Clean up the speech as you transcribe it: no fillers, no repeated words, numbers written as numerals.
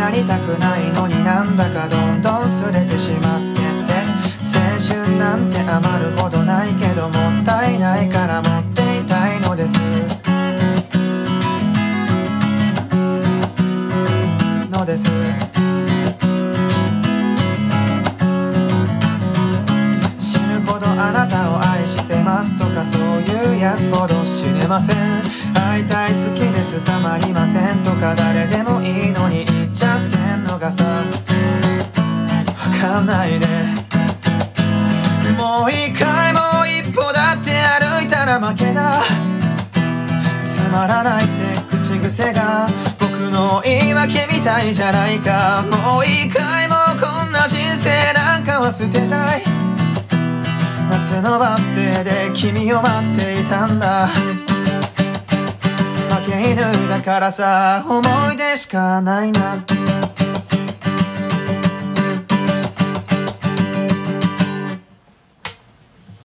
やりたくないのになんだかどんどん擦れてしまってって青春なんて余るほどないけどもったいないから持っていたいのですのです死ぬほどあなたを愛してますとかそういうやつほど知れません会いたい好きですたまりませんとか誰でもいいのに言っちゃってんのがさわかんないねもう一回もう一歩だって歩いたら負けだつまらないって口癖が僕の言い訳みたいじゃないかもう一回もこんな人生なんかは捨てたい夏のバス停で君を待っていたんだ負け犬だからさ思い出しかないな